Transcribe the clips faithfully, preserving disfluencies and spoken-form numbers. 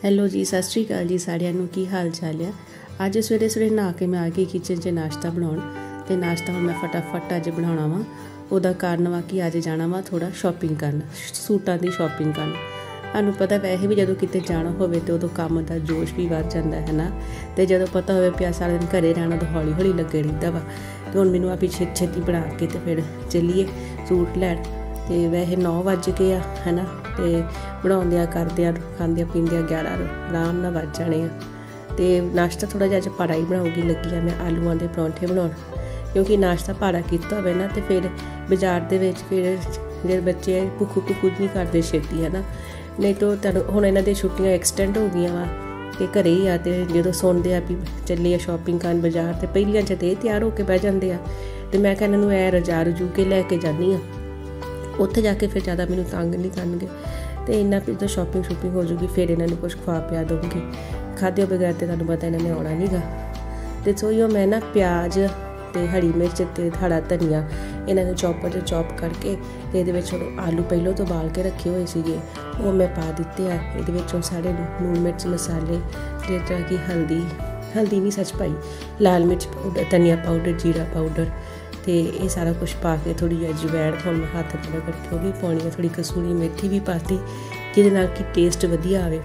Hello ਜੀ, ਸਤਿ ਸ਼੍ਰੀ ਅਕਾਲ ਜੀ ਸਾਰਿਆਂ ਨੂੰ। ਕੀ ਹਾਲ ਚਾਲ ਆ? ਅੱਜ ਸਵੇਰੇ ਸਵੇਰੇ ਨਹਾ ਕੇ ਮੈਂ ਆ ਗਈ ਕਿਚਨ 'ਚ ਨਾਸ਼ਤਾ ਬਣਾਉਣ। ਅਤੇ ਨਾਸ਼ਤਾ ਹੁਣ ਮੈਂ ਫਟਾਫਟ ਅੱਜ ਬਣਾਉਣਾ ਵਾ। ਉਹਦਾ ਕਾਰਨ ਵਾ ਕਿ ਅੱਜ ਜਾਣਾ ਵਾ ਥੋੜ੍ਹਾ ਸ਼ੋਪਿੰਗ ਕਰਨ, ਸੂਟਾਂ ਦੀ ਸ਼ੋਪਿੰਗ ਕਰਨ। ਤੁਹਾਨੂੰ ਪਤਾ ਵੈਸੇ ਵੀ ਜਦੋਂ ਕਿਤੇ ਜਾਣਾ ਹੋਵੇ ਤਾਂ ਉਦੋਂ ਕੰਮ ਦਾ ਜੋਸ਼ ਵੀ ਵੱਧ ਜਾਂਦਾ ਹੈ ਨਾ। ਅਤੇ ਜਦੋਂ ਪਤਾ ਹੋਵੇ ਪਿਆ ਸਾਰਾ ਦਿਨ ਘਰੇ ਰਹਿਣਾ ਤਾਂ ਹੌਲੀ ਹੌਲੀ ਲੱਗੇ ਰਹਿੰਦਾ ਵਾ। ਅਤੇ ਹੁਣ ਮੈਨੂੰ ਆਪੀ ਛੇਤੀ ਛੇਤੀ ਬਣਾ ਕੇ ਅਤੇ ਫਿਰ ਚੱਲੀਏ ਸੂਟ ਲੈਣ। ਅਤੇ ਵੈਸੇ ਨੌ ਵੱਜ ਗਏ ਆ ਹੈ ਨਾ। ਅਤੇ ਬਣਾਉਂਦਿਆਂ ਕਰਦਿਆਂ ਖਾਂਦਿਆਂ ਪੀਂਦਿਆਂ ਗਿਆਰਾਂ ਆਰਾਮ ਨਾਲ ਵੱਜ ਜਾਣੇ ਆ। ਅਤੇ ਨਾਸ਼ਤਾ ਥੋੜ੍ਹਾ ਜਿਹਾ ਅੱਜ ਭਾਰਾ ਹੀ ਬਣਾਉਗੀ ਲੱਗੀ ਆ ਮੈਂ ਆਲੂਆਂ ਦੇ ਪਰੌਂਠੇ ਬਣਾਉਣ। ਕਿਉਂਕਿ ਨਾਸ਼ਤਾ ਭਾਰਾ ਕੀਤਾ ਹੋਵੇ ਨਾ ਅਤੇ ਫਿਰ ਬਾਜ਼ਾਰ ਦੇ ਵਿੱਚ ਫਿਰ ਜਿਹੜੇ ਬੱਚੇ ਭੁੱਖ ਭੁੱਖ ਨਹੀਂ ਕਰਦੇ ਛੇਤੀ ਹੈ ਨਾ। ਨਹੀਂ ਤਾਂ ਤੁਹਾਨੂੰ ਹੁਣ ਇਹਨਾਂ ਦੀਆਂ ਛੁੱਟੀਆਂ ਐਕਸਟੈਂਡ ਹੋ ਗਈਆਂ ਵਾ ਅਤੇ ਘਰੇ ਹੀ ਆ। ਅਤੇ ਜਦੋਂ ਸੁਣਦੇ ਆ ਵੀ ਚੱਲੇ ਆ ਸ਼ੋਪਿੰਗ ਕਰਨ ਬਾਜ਼ਾਰ, ਅਤੇ ਪਹਿਲੀਆਂ 'ਚ ਤਾਂ ਇਹ ਤਿਆਰ ਹੋ ਕੇ ਬਹਿ ਜਾਂਦੇ ਆ। ਅਤੇ ਮੈਂ ਕਿਹਾ ਇਹਨਾਂ ਨੂੰ ਐ ਰਜਾ ਰਜੂ ਕੇ ਲੈ ਕੇ ਜਾਂਦੀ ਹਾਂ, ਉੱਥੇ ਜਾ ਕੇ ਫਿਰ ਜ਼ਿਆਦਾ ਮੈਨੂੰ ਤੰਗ ਨਹੀਂ ਕਰਨਗੇ। ਅਤੇ ਇੰਨਾ ਵੀ ਤਾਂ ਸ਼ੋਪਿੰਗ ਸ਼ੂਪਿੰਗ ਹੋ ਜੂਗੀ, ਫਿਰ ਇਹਨਾਂ ਨੂੰ ਕੁਛ ਖਵਾ ਪਿਆ ਦਊਂਗੀ। ਖਾਧੇ ਬਗੈਰ ਤਾਂ ਤੁਹਾਨੂੰ ਪਤਾ ਇਹਨਾਂ ਨੇ ਆਉਣਾ ਨਹੀਂ ਗਾ। ਅਤੇ ਸੋ ਉਹ ਮੈਂ ਨਾ ਪਿਆਜ਼ ਅਤੇ ਹਰੀ ਮਿਰਚ ਅਤੇ ਹਰਾ ਧਨੀਆ ਇਹਨਾਂ ਨੂੰ ਚੌਪਰ 'ਚ ਚੌਪ ਕਰਕੇ ਅਤੇ ਇਹਦੇ ਵਿੱਚ ਹੁਣ ਆਲੂ ਪਹਿਲਾਂ ਤੋਂ ਉਬਾਲ ਕੇ ਰੱਖੇ ਹੋਏ ਸੀਗੇ, ਉਹ ਮੈਂ ਪਾ ਦਿੱਤੇ ਆ। ਇਹਦੇ ਵਿੱਚੋਂ ਸਾਰੇ ਲੂਣ ਮਿਰਚ ਮਸਾਲੇ ਜਿਸ ਤਰ੍ਹਾਂ ਕਿ ਹਲਦੀ ਹਲਦੀ ਨਹੀਂ ਸੱਚ ਪਾਈ, ਲਾਲ ਮਿਰਚ ਪਾਊਡਰ, ਧਨੀਆ ਪਾਊਡਰ, ਜੀਰਾ ਪਾਊਡਰ, ਅਤੇ ਇਹ ਸਾਰਾ ਕੁਛ ਪਾ ਕੇ ਥੋੜ੍ਹੀ ਜਿਹੀ ਅਜਵਾਇਣ ਹੁਣ ਮੈਂ ਹੱਥ ਨਾਲ ਕਰਕੇ ਉਹ ਵੀ ਪਾਉਣੀ ਆ। ਥੋੜ੍ਹੀ ਕਸੂਰੀ ਮੇਥੀ ਵੀ ਪਾਤੀ ਜਿਹਦੇ ਨਾਲ ਕਿ ਟੇਸਟ ਵਧੀਆ ਆਵੇ।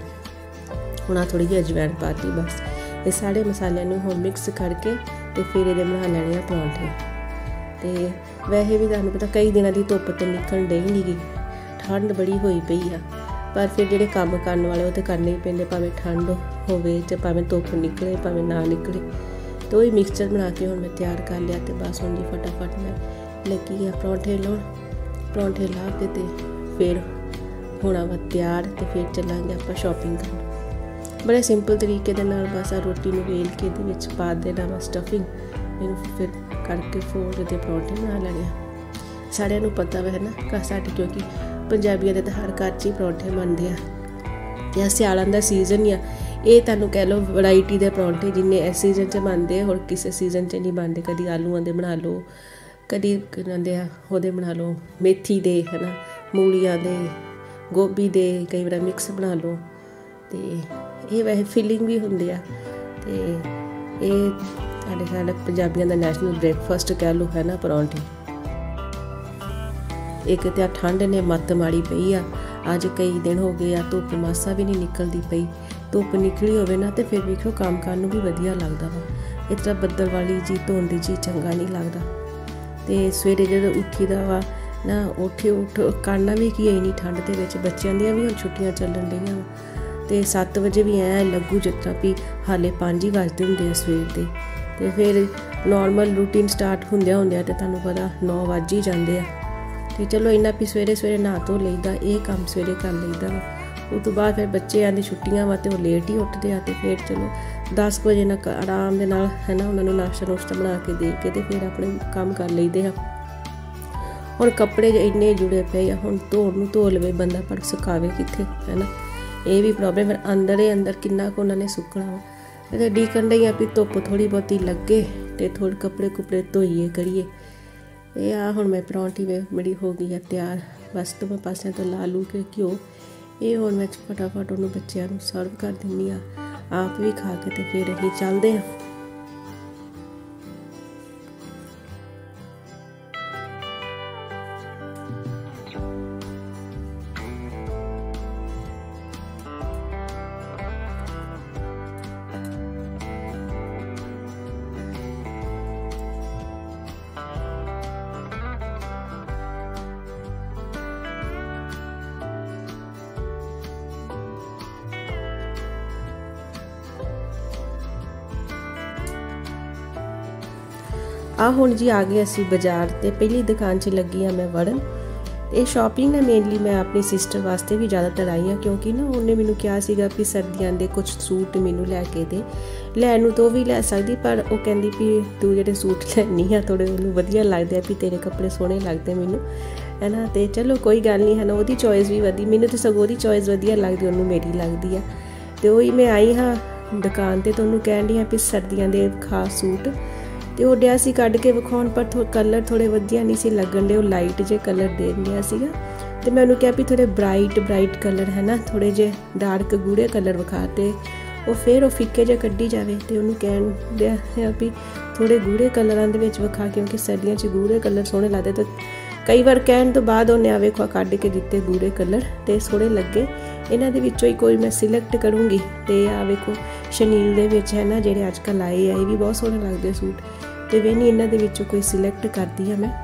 ਹੁਣ ਆਹ ਥੋੜ੍ਹੀ ਜਿਹੀ ਅਜਵਾਇਣ ਪਾਤੀ ਬਸ। ਇਹ ਸਾਰੇ ਮਸਾਲਿਆਂ ਨੂੰ ਹੁਣ ਮਿਕਸ ਕਰਕੇ ਅਤੇ ਫਿਰ ਇਹਦੇ ਬਣਾ ਲੈਣੇ ਆ ਪਰੌਂਠੇ। ਅਤੇ ਵੈਸੇ ਵੀ ਤੁਹਾਨੂੰ ਪਤਾ ਕਈ ਦਿਨਾਂ ਦੀ ਧੁੱਪ ਤਾਂ ਨਿਕਲਣ ਡਈ ਨਹੀਂ ਗੀ, ਠੰਡ ਬੜੀ ਹੋਈ ਪਈ ਆ। ਪਰ ਫਿਰ ਜਿਹੜੇ ਕੰਮ ਕਰਨ ਵਾਲੇ ਉਹ ਤਾਂ ਕਰਨੇ ਹੀ ਪੈਂਦੇ, ਭਾਵੇਂ ਠੰਡ ਹੋਵੇ ਅਤੇ ਭਾਵੇਂ ਧੁੱਪ ਨਿਕਲੇ ਭਾਵੇਂ ਨਾ ਨਿਕਲੇ। ਅਤੇ ਉਹ ਹੀ ਮਿਕਸਚਰ ਬਣਾ ਕੇ ਹੁਣ ਮੈਂ ਤਿਆਰ ਕਰ ਲਿਆ। ਅਤੇ ਬਸ ਹੁਣ ਜੀ ਫਟਾਫਟ ਮੈਂ ਲੱਗੀ ਆ ਪਰੌਂਠੇ ਲਾਉਣ। ਪਰੌਂਠੇ ਲਾ ਕੇ ਅਤੇ ਫਿਰ ਹੋਣਾ ਵਾ ਤਿਆਰ, ਅਤੇ ਫਿਰ ਚੱਲਾਂਗੇ ਆਪਾਂ ਸ਼ੋਪਿੰਗ ਕਰਨ। ਬੜੇ ਸਿੰਪਲ ਤਰੀਕੇ ਦੇ ਨਾਲ ਬਸ ਆ ਰੋਟੀ ਨੂੰ ਵੇਲ ਕੇ ਇਹਦੇ ਵਿੱਚ ਪਾ ਦੇਣਾ ਵਾ ਸਟਫਿੰਗ, ਇਹਨੂੰ ਫਿਰ ਕਰਕੇ ਫੋਲਡ ਦੇ ਪਰੌਂਠੇ ਬਣਾ ਲੈਣੇ ਆ। ਸਾਰਿਆਂ ਨੂੰ ਪਤਾ ਵਾ ਹੈ ਨਾ ਘਰ ਸਾਡੇ, ਕਿਉਂਕਿ ਪੰਜਾਬੀਆਂ ਦੇ ਤਾਂ ਹਰ ਘਰ 'ਚ ਹੀ ਪਰੌਂਠੇ ਬਣਦੇ ਆ। ਅਤੇ ਸਿਆਲਾਂ ਦਾ ਸੀਜ਼ਨ ਹੀ ਆ ਇਹ, ਤੁਹਾਨੂੰ ਕਹਿ ਲਓ ਵਰਾਇਟੀ ਦੇ ਪਰੌਂਠੇ ਜਿੰਨੇ ਇਸ ਸੀਜ਼ਨ 'ਚ ਬਣਦੇ ਹੋਰ ਕਿਸੇ ਸੀਜ਼ਨ 'ਚ ਨਹੀਂ ਬਣਦੇ। ਕਦੀ ਆਲੂਆਂ ਦੇ ਬਣਾ ਲਓ, ਕਦੀ ਕਹਿੰਦੇ ਆ ਉਹਦੇ ਬਣਾ ਲਓ ਮੇਥੀ ਦੇ ਹੈ ਨਾ, ਮੂਲੀਆਂ ਦੇ, ਗੋਭੀ ਦੇ, ਕਈ ਵਾਰ ਮਿਕਸ ਬਣਾ ਲਓ। ਅਤੇ ਇਹ ਵੈਸੇ ਫੀਲਿੰਗ ਵੀ ਹੁੰਦੀ ਆ। ਅਤੇ ਇਹ ਸਾਡੇ ਸਾਡੇ ਪੰਜਾਬੀਆਂ ਦਾ ਨੈਸ਼ਨਲ ਬ੍ਰੇਕਫਾਸਟ ਕਹਿ ਲਓ ਹੈ ਨਾ ਪਰੌਂਠੇ। ਇੱਕ ਤਾਂ ਠੰਡ ਨੇ ਮੱਤ ਮਾਰੀ ਪਈ ਆ ਅੱਜ, ਕਈ ਦਿਨ ਹੋ ਗਏ ਆ ਧੁੱਪ ਮਾਸਾ ਵੀ ਨਹੀਂ ਨਿਕਲਦੀ ਪਈ। ਧੁੱਪ ਨਿਕਲੀ ਹੋਵੇ ਨਾ ਅਤੇ ਫਿਰ ਵੇਖੋ ਕੰਮ ਕਰਨ ਨੂੰ ਵੀ ਵਧੀਆ ਲੱਗਦਾ ਵਾ। ਇਸ ਤਰ੍ਹਾਂ ਬੱਦਲ ਵਾਲੀ ਜੀ ਧੁੰਦ ਜੀ ਚੰਗਾ ਨਹੀਂ ਲੱਗਦਾ। ਅਤੇ ਸਵੇਰੇ ਜਦੋਂ ਉੱਠੀ ਦਾ ਵਾ ਨਾ, ਉੱਠੇ ਉੱਠ ਕਰਨਾ ਵੀ ਕੀ ਹੈ ਇੰਨੀ ਠੰਡ ਦੇ ਵਿੱਚ। ਬੱਚਿਆਂ ਦੀਆਂ ਵੀ ਹੁਣ ਛੁੱਟੀਆਂ ਚੱਲਣ ਡਈਆਂ ਵਾ ਅਤੇ ਸੱਤ ਵਜੇ ਵੀ ਐਂ ਲੱਗੂ ਜਿਸ ਤਰ੍ਹਾਂ ਵੀ ਹਾਲੇ ਪੰਜ ਹੀ ਵੱਜਦੇ ਹੁੰਦੇ ਆ ਸਵੇਰ ਦੇ। ਅਤੇ ਫਿਰ ਨੋਰਮਲ ਰੂਟੀਨ ਸਟਾਰਟ ਹੁੰਦਿਆਂ ਹੁੰਦਿਆਂ ਅਤੇ ਤੁਹਾਨੂੰ ਪਤਾ ਨੌ ਵੱਜ ਹੀ ਜਾਂਦੇ ਆ। ਅਤੇ ਚਲੋ ਇੰਨਾ ਵੀ ਸਵੇਰੇ ਸਵੇਰੇ ਨਹਾ ਧੋ ਲਈਦਾ, ਇਹ ਕੰਮ ਸਵੇਰੇ ਕਰ ਲਈਦਾ ਵਾ। ਉਸ ਤੋਂ ਬਾਅਦ ਫਿਰ ਬੱਚਿਆਂ ਦੀ ਛੁੱਟੀਆਂ ਵਾ ਅਤੇ ਉਹ ਲੇਟ ਹੀ ਉੱਠਦੇ ਆ। ਅਤੇ ਫਿਰ ਚਲੋ ਦਸ ਕੁ ਵਜੇ ਨਾਲ ਆਰਾਮ ਦੇ ਨਾਲ ਹੈ ਨਾ ਉਹਨਾਂ ਨੂੰ ਨਾਸ਼ਤਾ ਨੁਸ਼ਤਾ ਬਣਾ ਕੇ ਦੇ ਕੇ ਅਤੇ ਫਿਰ ਆਪਣੇ ਕੰਮ ਕਰ ਲਈਦੇ ਆ। ਹੁਣ ਕੱਪੜੇ ਇੰਨੇ ਜੁੜੇ ਪਏ ਆ, ਹੁਣ ਧੋਣ ਨੂੰ ਧੋ ਲਵੇ ਬੰਦਾ ਪਰ ਸੁਕਾਵੇ ਕਿੱਥੇ ਹੈ ਨਾ, ਇਹ ਵੀ ਪ੍ਰੋਬਲਮ। ਫਿਰ ਅੰਦਰ ਹੀ ਅੰਦਰ ਕਿੰਨਾ ਕੁ ਉਹਨਾਂ ਨੇ ਸੁੱਕਣਾ ਵਾ। ਅਤੇ ਡੀਕਣ ਡਈ ਆ ਵੀ ਧੁੱਪ ਥੋੜ੍ਹੀ ਬਹੁਤੀ ਲੱਗੇ ਅਤੇ ਥੋੜ੍ਹੇ ਕੱਪੜੇ ਕੁਪੜੇ ਧੋਈਏ ਕਰੀਏ। ਇਹ ਆ ਹੁਣ ਮੈਂ ਪਰੌਂਠੀ ਵੇ ਮੇਰੀ ਹੋ ਗਈ ਆ ਤਿਆਰ। ਬਸ ਦੋਵੇਂ ਪਾਸਿਆਂ ਤੋਂ ਲਾ ਲੂ ਕੇ ਘਿਓ, ਇਹ ਹੁਣ ਮੈਂ ਫਟਾਫਟ ਉਹਨੂੰ ਬੱਚਿਆਂ ਨੂੰ ਸਰਵ ਕਰ ਦਿੰਦੀ ਆ, ਆਪ ਵੀ ਖਾ ਕੇ ਅਤੇ ਫਿਰ ਅਸੀਂ ਚੱਲਦੇ ਹਾਂ। ਆ ਹੁਣ ਜੀ ਆ ਗਏ ਅਸੀਂ ਬਾਜ਼ਾਰ, ਅਤੇ ਪਹਿਲੀ ਦੁਕਾਨ 'ਚ ਲੱਗੀ ਆ ਮੈਂ ਵੜਨ। ਇਹ ਸ਼ਾਪਿੰਗ ਨਾ ਮੇਨਲੀ ਮੈਂ ਆਪਣੀ ਸਿਸਟਰ ਵਾਸਤੇ ਵੀ ਜ਼ਿਆਦਾਤਰ ਆਈ ਹਾਂ, ਕਿਉਂਕਿ ਨਾ ਉਹਨੇ ਮੈਨੂੰ ਕਿਹਾ ਸੀਗਾ ਵੀ ਸਰਦੀਆਂ ਦੇ ਕੁਛ ਸੂਟ ਮੈਨੂੰ ਲੈ ਕੇ ਦੇ। ਲੈਣ ਨੂੰ ਤਾਂ ਉਹ ਵੀ ਲੈ ਸਕਦੀ, ਪਰ ਉਹ ਕਹਿੰਦੀ ਵੀ ਤੂੰ ਜਿਹੜੇ ਸੂਟ ਲੈਣੀ ਆ ਥੋੜ੍ਹੇ ਉਹਨੂੰ ਵਧੀਆ ਲੱਗਦੇ ਆ, ਵੀ ਤੇਰੇ ਕੱਪੜੇ ਸੋਹਣੇ ਲੱਗਦੇ ਮੈਨੂੰ ਹੈ ਨਾ। ਅਤੇ ਚਲੋ ਕੋਈ ਗੱਲ ਨਹੀਂ ਹੈ ਨਾ, ਉਹਦੀ ਚੋਇਸ ਵੀ ਵਧੀਆ, ਮੈਨੂੰ ਤਾਂ ਸਗੋਂ ਉਹਦੀ ਚੋਇਸ ਵਧੀਆ ਲੱਗਦੀ, ਉਹਨੂੰ ਮੇਰੀ ਲੱਗਦੀ ਆ। ਅਤੇ ਉਹੀ ਮੈਂ ਆਈ ਹਾਂ ਦੁਕਾਨ 'ਤੇ, ਤਾਂ ਉਹਨੂੰ ਕਹਿਣ ਡਈ ਹਾਂ ਵੀ ਸਰਦੀਆਂ ਦੇ ਖਾਸ ਸੂਟ। ਅਤੇ ਉਹ ਡਿਆ ਸੀ ਕੱਢ ਕੇ ਵਿਖਾਉਣ, ਪਰ ਥੋ ਕਲਰ ਥੋੜ੍ਹੇ ਵਧੀਆ ਨਹੀਂ ਸੀ ਲੱਗਣ ਡੇ, ਉਹ ਲਾਈਟ ਜਿਹੇ ਕਲਰ ਦੇ ਰਿਹਾ ਸੀਗਾ। तो मैं उन्होंने कहा भी थोड़े ब्राइट ब्राइट कलर है ना, थोड़े जे डार्क गूढ़े कलर विखाते, वो फिर वो फिक्के जे कड्ढी जाए। तो उन्होंने कह दिया भी थोड़े गूढ़े कलरों के विखा, क्योंकि सर्दियों च गूढ़े कलर सोहने लगते। तो कई बार कहने तो बाद उन्हें आ वेखो कढ़ के दिते गूढ़े कलर तो सोहने लगे। इन्हां दे विचों ही कोई मैं सिलेक्ट करूँगी। तो आ वेखो शनील दे विच है ना जेहड़े अजकल आए है, ये भी बहुत सोहने लगते सूट। तो वे नहीं इन्हां दे विचों कोई सिलेक्ट करती है मैं।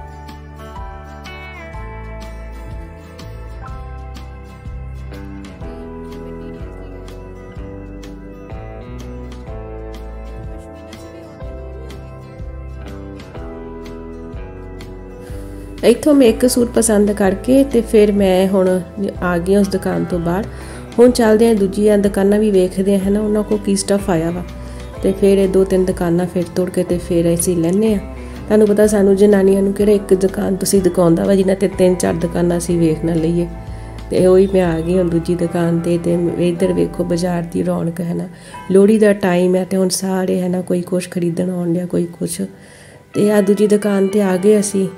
इत्थों मैं एक सूट पसंद करके तो फिर मैं हुण आ गई उस दुकान तो बाहर। हुण चलते हैं दूजिया दुकाना भी वेखते हैं ना उन्होंने को की स्टफ आया वा। तो फिर दो तीन दुकाना फिर तुड़ के तो फिर असीं लैंदे आ। तुहानूं पता सानूं जनानियां नूं किहड़ा एक दुकान तुसीं दिखाउंदा वा, जिन्हां ते तीन चार दुकाना असीं वेख ना लईए। तो वही मैं आ गई हुण दूजी दुकान ते। ते इधर वेखो बाजार की रौनक है ना, लोहड़ी का टाइम है तो हुण सारे है ना कोई कुछ खरीदण आउण डिया, कोई कुछ। तो आ दूजी दुकान ते आ गए असीं।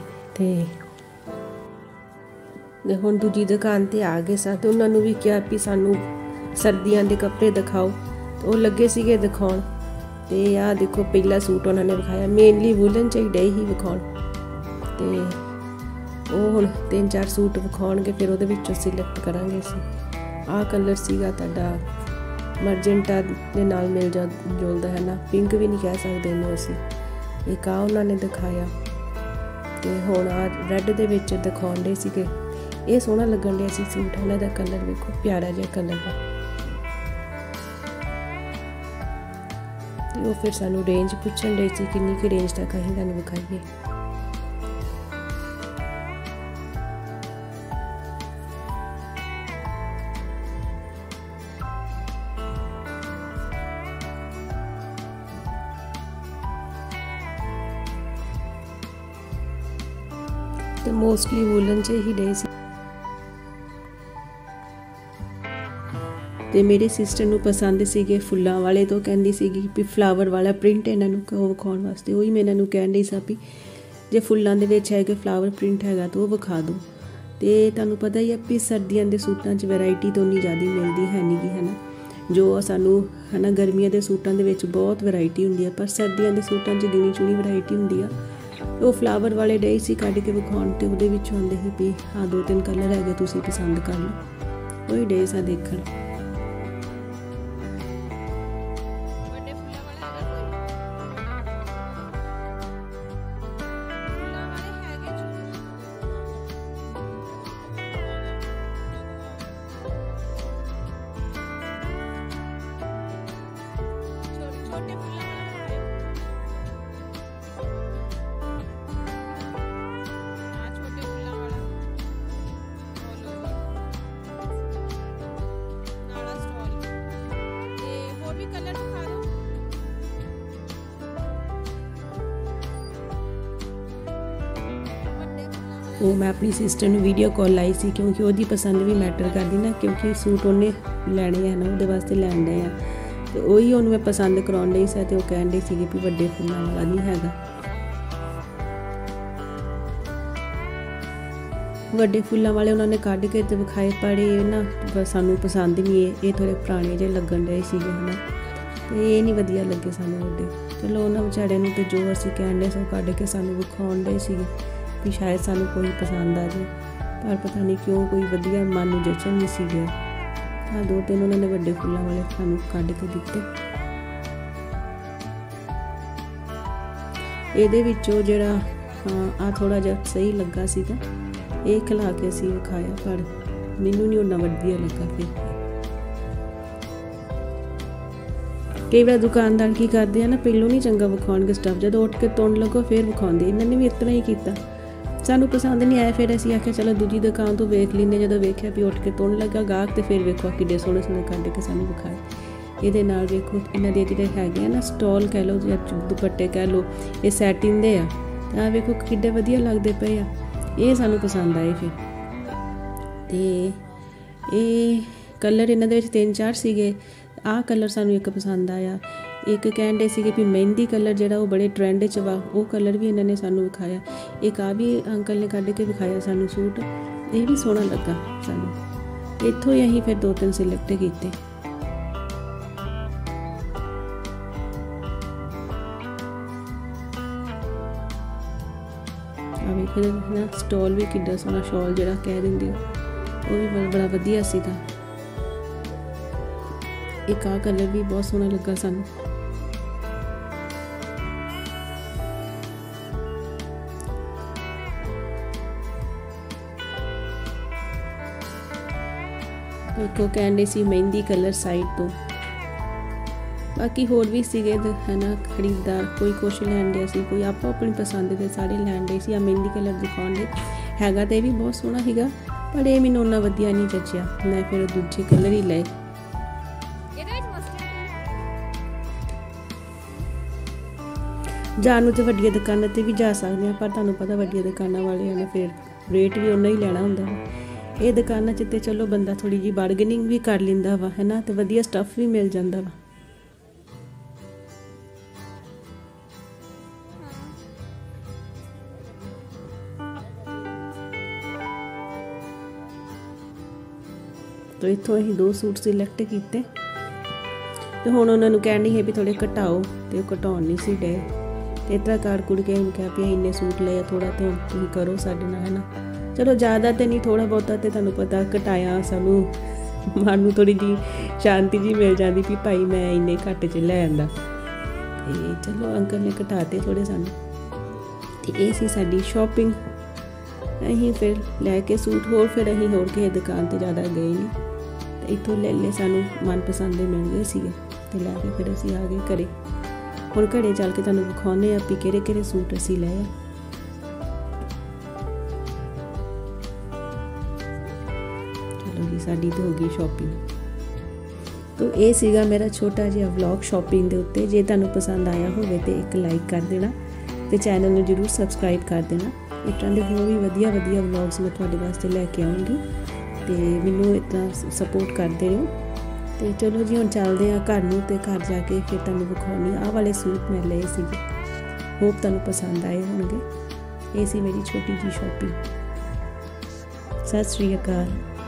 ते हुण दूजी दुकान ते आ गए सा। तो उन्होंने भी कहा भी सानू सर्दियों के कपड़े दिखाओ, तो वो लगे सीगे दिखाउण। तो आ देखो पहला सूट उन्होंने विखाया, मेनली वूलन च ही डे ही विखाउण। तो वो हुण तीन चार सूट विखाउणगे, फिर उहदे विचों सिलेक्ट करांगे असीं। आ कलर सीगा तुहाडा मरजेंटा दे नाल मिल जा जुलदा है ना, पिंक भी नहीं कह सकते इहनूं असीं। एक आ उन्होंने दिखाया। तो हुण आ रैड दे विच दिखाउण डे सीगे, ये सोहना लगन दिया सी सूट। इन्हां दा कलर वेखो प्यारा जिहा कलर है। तो वो फिर सानू रेंज पुछण डे सी किन्नी कि रेंज तक असीं तुहानूं विखाईए। तो मोस्टली वूलन च ही डे सी। तो मेरे सिस्टर नूं पसंद सीगे फुल्लां वाले, तो कहंदी सीगी भी फ्लावर वाला प्रिंट इन्हां नूं कहो विखाउण वास्ते। उही मैं इन्हां नूं कहण डई सी भी जे फुल्लां दे विच है कि फ्लावर प्रिंट हैगा तो वो विखा दो। तो तुहानूं पता ही है भी सर्दियों के सूटां च वैरायटी तो उन्नी ज़्यादा मिलती है नहीं गी, है ना। जो सानूं है ना गर्मियों के सूटां दे विच बहुत वैरायटी हुंदी है, पर सर्दियों के सूटां च गिनी चुनी वैरायटी हुंदी है। वो फ्लावर वाले डे सी कढ़ के विखाउण, ते उहदे विच आउंदे ही भी हाँ दो तीन कलर है तुसीं पसंद कर लो। वही डे सा देखण। वो मैं अपनी सिस्टर नूं वीडियो कॉल लाई सी, क्योंकि उसकी पसंद भी मैटर करती ना, क्योंकि सूट उन्हें लैने है ना वो वास्ते लैन डे आ। तो वही उन्हें मैं पसंद कराउण डई सी। तो वो कहण डई सी भी वड्डे फुल्लां वाला नहीं हैगा। वड्डे फुल्लां वाले उन्होंने कढ़ के ते विखाए, पर ये ना सानूं पसंद नहीं है, ये थोड़े पुराने जे लगन डे सीगे है ना। तो ये नहीं वधिया लगे सानूं वड्डे। चलो उन्हां विचारिਆਂ ਨੂੰ तो जो असीं कहण डे सो कढ़ के सानूं विखाउण डे सीगे भी शायद सानू कोई पसंद आ जाए, पर पता नहीं क्यों कोई वधिया मन नूं जचन नहीं सी गया। हाँ दो तीन उन्होंने वड्डे फुल्लां वाले सानू कढ़ के दिते। इहदे विचों जिहड़ा हाँ आ थोड़ा जिहा सही लगा सीगा, ये खिला के असीं विखाया, पर मैनूं नहीं उन्ना वधिया लगा। फिर कई बार दुकानदार की करते हैं ना, पहलों नहीं चंगा विखाउणगे स्टफ, जदों उठ के तुण लगो फिर विखाउंदे। इन्होंने भी इतना ही किया, सानू पसंद नहीं आया। फिर असीं आख्या चलो दूजी दुकान तो वेख लैंदे। जदों वेख्या भी उठ के तुण लगा गाहक, तो फिर वेखो किड्डे सोहणे सोहणे कढ़ के सानू विखाए। ये नाल वेखो इन्हां दे जिहड़े हैगे ना स्टॉल कह लो या दुपट्टे कह लो, ये सैटिन दे आ। आ वेखो किड्डे वधिया लगदे पए आ, ये सानू पसंद आए। फिर ते ये कलर इन्हां दे विच तीन चार सीगे। आ कलर सानू एक पसंद आया। एक कहण डे सीगे भी मेहंदी कलर जिहड़ा वो बड़े ट्रेंड च वा, वो कलर भी इन्होंने सानू विखाया। एक आ भी अंकल ने कढ़ के विखाया सानू सूट, ये भी सोहना लगा सानू। इत्थों ही असीं फिर दो तीन सिलेक्ट कीते। फिर ना स्टॉल भी किड्डा सोहना शॉल जिहड़ा कह दिंदे वो भी बड़ा बड़ा वधिया सीगा। एक आ कलर भी बहुत सोहना लगा सानू। तो कहने सी मेहंदी कलर साइड तो बाकी होर भी सीगे है ना खरीददार, कोई कुछ लैन दिया सी, कोई आपो अपनी पसंद के सारे लैन दे सी। मेहंदी कलर दिखाउण दे हैगा तो यह भी बहुत सोहना सीगा, पर यह मैनूं उन्ना वधिया नहीं जचिया। मैं फिर दूजे कलर ही लए। जान तो वड्डियां दुकानां ते भी जा सकते हैं, पर तुहानूं पता वड्डियां दुकानां वालियां ने फिर रेट भी उन्ना ही लेना हुंदा वा। ये दुकानां च ते चलो बंदा थोड़ी जी बारगेनिंग भी कर लैंदा वा है ना, तो वधिया स्टफ भी मिल जांदा वा। तो इत्थों असीं दो सूट सिलेक्ट किए। तो हुण उन्हां नूं कहण है भी थोड़े घटाओ, तो घटाउण नहीं सी डे। तो इतना कार कुड़ के उन्हें कहा भी इन्ने सूट ले थोड़ा तो तुसीं करो साडे नाल है ना। चलो ज़्यादा तो नहीं, थोड़ा बहुता तो तुहानूं पता घटाया सानूं मन नूं थोड़ी जी शांति जी मिल जाती भी भाई मैं इन्ने घट च लै आंदा। ते चलो अंकल ने घटाते थोड़े सानूं। तो ये सी साडी शॉपिंग। असीं फिर लैके सूट होर फिर असीं होर किसी दुकान ते ज़्यादा गए नहीं। तो इत्थों ले ले सानूं मनपसंद दे मिल गए सीगे, ते लैके फिर असीं आ गए घरे। हुण घरे चल के तुहानूं विखाउने आ भी किहड़े किहड़े सूट असीं लए आ। चलो जी साडी तो हो गई शॉपिंग। तो ये सीगा मेरा छोटा जिहा व्लॉग शॉपिंग दे उत्ते। जे तुहानूं पसंद आया होवे तो एक लाइक कर देना, तो चैनल नूं जरूर सबसक्राइब कर देना। इस तरह के होर भी वधिया वधिया व्लॉग्स मैं तुहाडे वास्ते लैके आऊँगी, तो मैनूं इतना सपोर्ट करते रहो। तो चलो जी हुण चलदे आ घर नूं, ते घर जाके फिर तुहानूं विखाउणी आह वाले सूट मैं लए सीगे। होप तुहानूं पसंद आए होणगे। ये सी मेरी छोटी जी शॉपिंग। सत श्री अकाल।